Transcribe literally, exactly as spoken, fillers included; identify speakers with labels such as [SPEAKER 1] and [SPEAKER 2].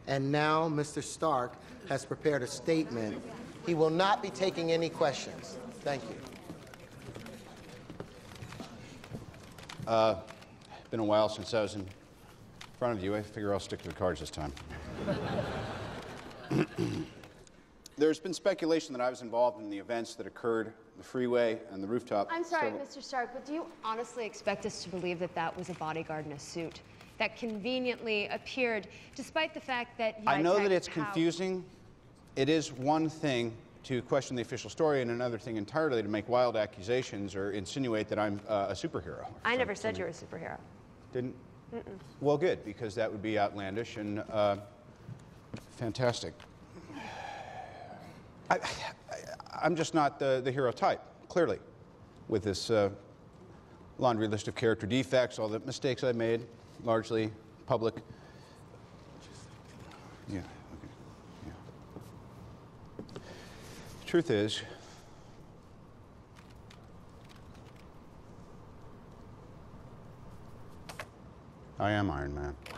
[SPEAKER 1] And now Mister Stark has prepared a statement. He will not be taking any questions. Thank you.
[SPEAKER 2] Uh, been a while since I was in front of you. I figure I'll stick to the cards this time. There's been speculation that I was involved in the events that occurred, the freeway and the rooftop.
[SPEAKER 3] I'm sorry,
[SPEAKER 2] several...
[SPEAKER 3] Mister Stark, but do you honestly expect us to believe that that was a bodyguard in a suit that conveniently appeared, despite the fact that
[SPEAKER 2] I know that it's
[SPEAKER 3] how...
[SPEAKER 2] confusing. It is one thing to question the official story and another thing entirely to make wild accusations or insinuate that I'm uh, a superhero.
[SPEAKER 3] I never said you were a superhero.
[SPEAKER 2] Didn't?
[SPEAKER 3] Mm-mm.
[SPEAKER 2] Well, good, because that would be outlandish and uh, fantastic. I, I, I'm just not the, the hero type, clearly, with this uh, laundry list of character defects, all the mistakes I made, largely public. Yeah, okay, yeah. The truth is, I am Iron Man.